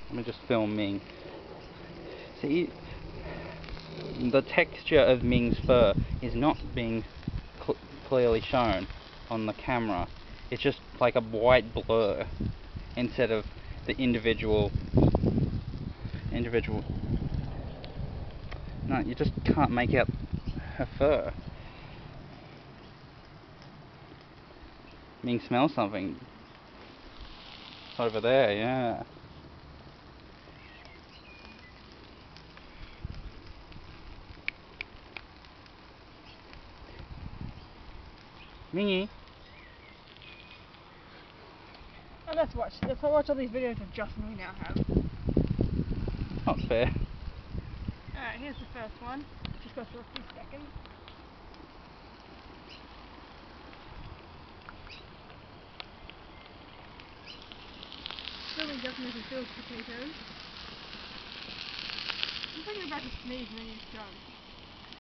Let me just film Ming. See, the texture of Ming's fur is not being clearly shown on the camera. It's just like a white blur instead of the individual. No, you just can't make out her fur. Ming smells something. It's over there, yeah. Mingy. Oh, let's watch all these videos of Justin we now have. Not fair. Alright, here's the first one. Just goes for a few seconds. Filming Justin as he fills potatoes. I'm thinking about to sneeze and then he's drunk.